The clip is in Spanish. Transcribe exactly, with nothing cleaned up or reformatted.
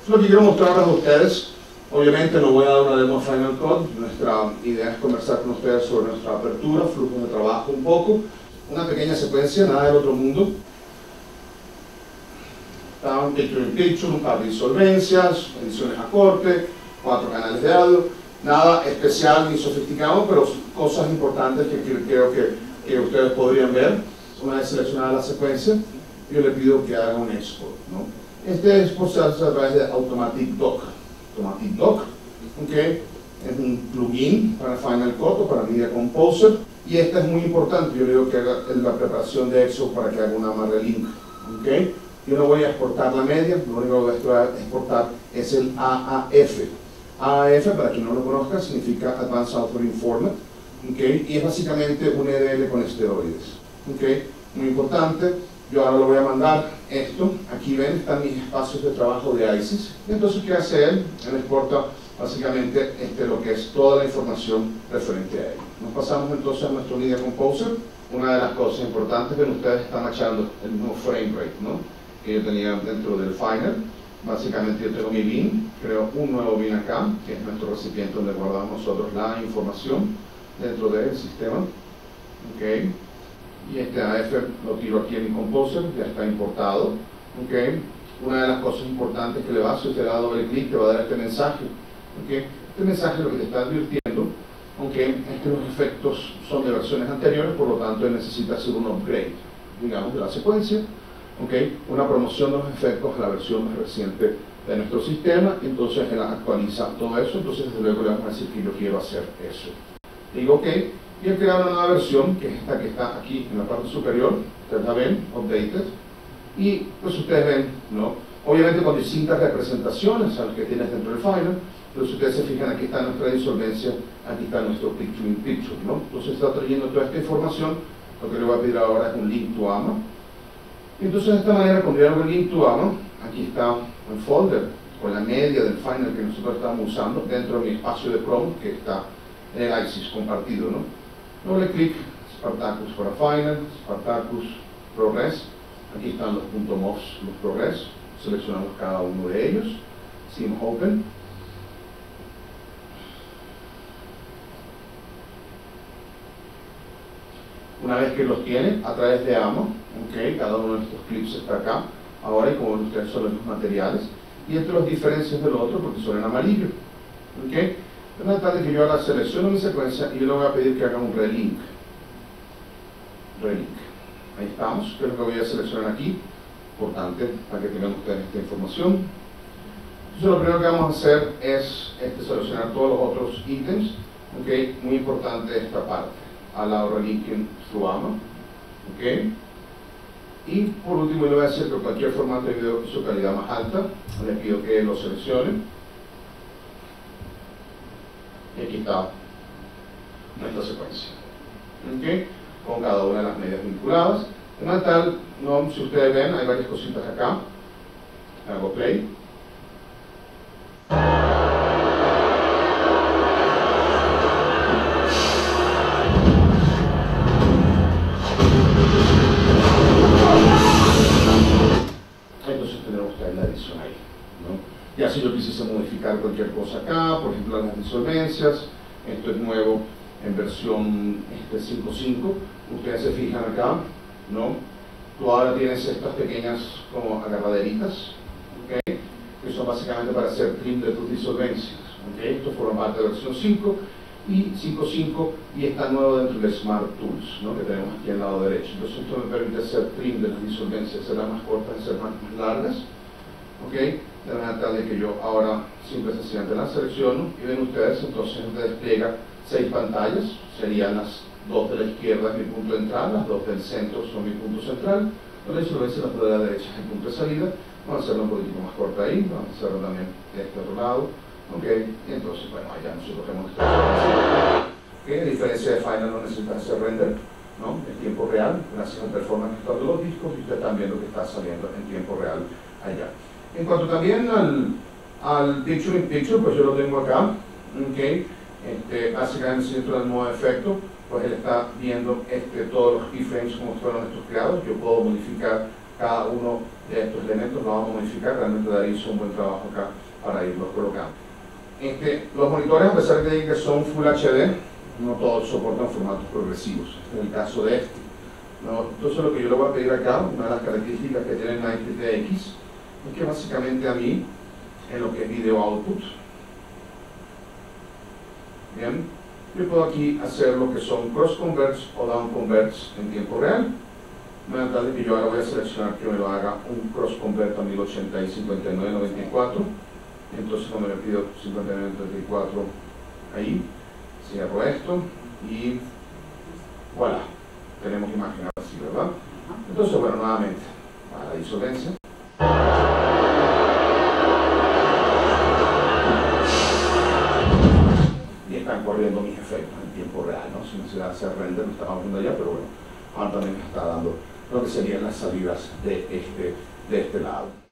es lo que quiero mostrarles a ustedes. Obviamente no voy a dar una demo de Final Cut. Nuestra idea es conversar con ustedes sobre nuestra apertura, flujo de trabajo un poco. Una pequeña secuencia, nada del otro mundo. Está un picture in picture, un par de disolvencias, ediciones a corte, cuatro canales de audio. Nada especial ni sofisticado, pero cosas importantes que creo que, que ustedes podrían ver. Una vez seleccionada la secuencia, yo le pido que haga un export, ¿no? Este export se hace a través de Automatic Dock. Automatic Dock, okay, es un plugin para Final Cut o para Media Composer, y esta es muy importante. Yo le digo que haga la preparación de export para que haga una amarre link, okay. Yo no voy a exportar la media, lo único que voy a exportar es el A A F. A A F, para quien no lo conozca, significa Advanced Authoring Format, okay, y es básicamente un E D L con esteroides, okay. Muy importante. Yo ahora lo voy a mandar esto. Aquí ven, están mis espacios de trabajo de ISIS. Entonces, ¿qué hace él? Él exporta básicamente este, lo que es toda la información referente a él. Nos pasamos entonces a nuestro Media Composer. Una de las cosas importantes que ustedes están machando el mismo frame rate, ¿no?, que yo tenía dentro del Final. Básicamente yo tengo mi bin, creo un nuevo bin acá, que es nuestro recipiente donde guardamos nosotros la información dentro del sistema. Okay. Y este A F lo tiro aquí en mi Composer, ya está importado. Okay. Una de las cosas importantes que le va a hacer, usted le da doble clic, te va a dar este mensaje. Okay. Este mensaje lo que te está advirtiendo, aunque es que los efectos son de versiones anteriores, por lo tanto él necesita hacer un upgrade, digamos, de la secuencia. Okay. Una promoción de los efectos a la versión más reciente de nuestro sistema. Entonces él actualiza todo eso. Entonces desde luego le vamos a decir que yo quiero hacer eso. Digo ok, y he creado una nueva versión, que es esta que está aquí en la parte superior. Ustedes la ven, updated, y pues ustedes ven, ¿no?, obviamente con distintas representaciones a las que tienes dentro del Final. Pero si ustedes se fijan, aquí está nuestra disolvencia, aquí está nuestro picture in picture, ¿no? Entonces está trayendo toda esta información. Lo que le voy a pedir ahora es un link to A M A. Entonces de esta manera, cuando yo hago el link to A M A, aquí está el folder con la media del Final que nosotros estamos usando dentro de mi espacio de Chrome, que está en el ISIS compartido, ¿no? Doble clic, Spartacus para Final, Spartacus ProRes. Aquí están los .mofs, los ProRes. Seleccionamos cada uno de ellos. Sim Open. Una vez que los tiene, a través de A M A, okay, cada uno de estos clips está acá. Ahora, y como ven ustedes, son los materiales. Y entre los diferencias del otro, porque son en amarillo. Okay. Es tal de que yo ahora selecciono mi secuencia y yo le voy a pedir que haga un relink. Relink. Ahí estamos. ¿Qué es lo que voy a seleccionar aquí? Importante para que tengan ustedes esta información. Entonces, lo primero que vamos a hacer es este, seleccionar todos los otros ítems. Okay. Muy importante esta parte. Allow relinking through A M A. Okay. Y por último, le voy a decir que cualquier formato de video con su calidad más alta, le pido que lo seleccione. Y aquí está nuestra secuencia, ¿okay?, con cada una de las medias vinculadas. De manera tal, no, si ustedes ven, hay varias cositas acá. Hago play. Entonces tenemos que la edición ahí, ¿no? Y así yo quisiese modificar cualquier cosa acá, por ejemplo las disolvencias. Esto es nuevo en versión este, cinco punto cinco. Ustedes se fijan acá, ¿no? Tú ahora tienes estas pequeñas como agarraderitas, ¿okay?, que son básicamente para hacer trim de tus disolvencias, ¿okay? Esto forma parte de versión cinco y cinco punto cinco, y está nuevo dentro de Smart Tools, ¿no?, que tenemos aquí al lado derecho. Entonces esto me permite hacer trim de las disolvencias, serán más cortas y ser más, más largas, ¿okay?, de manera tal de que yo ahora simple y sencillamente las selecciono y ven ustedes, entonces me despliega seis pantallas. Serían las dos de la izquierda es mi punto de entrada, las dos del centro son mi punto central, la disolvencia, las dos de la derecha es el punto de salida. Vamos a hacerlo un poquito más corta ahí, vamos a hacerlo también de este otro lado, ok, y entonces bueno, allá nosotros tenemos nuestra secuencia. Okay, a diferencia de Final no necesita hacer render, ¿no?, en tiempo real, gracias al performance de todos los discos, y ustedes están viendo que está saliendo en tiempo real allá. En cuanto también al, al Picture in Picture, pues yo lo tengo acá, okay. Este, básicamente dentro del modo efecto, pues él está viendo este, todos los keyframes como fueron estos creados. Yo puedo modificar cada uno de estos elementos, lo vamos a modificar. Realmente Darío hizo un buen trabajo acá para irlos colocando. Este, los monitores, a pesar de que digan que son Full H D, no todos soportan formatos progresivos. Este es el caso de este. No, entonces lo que yo le voy a pedir acá, una de las características que tiene la T T X, es que básicamente a mí, en lo que es video output, bien, yo puedo aquí hacer lo que son cross converts o down converts en tiempo real. Me da de que yo ahora voy a seleccionar que me lo haga un cross convert a mil ochenta y cincuenta y nueve noventa y cuatro. Entonces cuando le pido cincuenta y nueve noventa y cuatro ahí, cierro esto y voilà, tenemos imagen así, ¿verdad? Entonces, bueno, nuevamente, para la disolvencia. Y están corriendo mis efectos en tiempo real, ¿no? Sin necesidad de hacer render, lo estamos viendo allá, pero bueno, ahora también me está dando lo que serían las salidas de este, de este lado.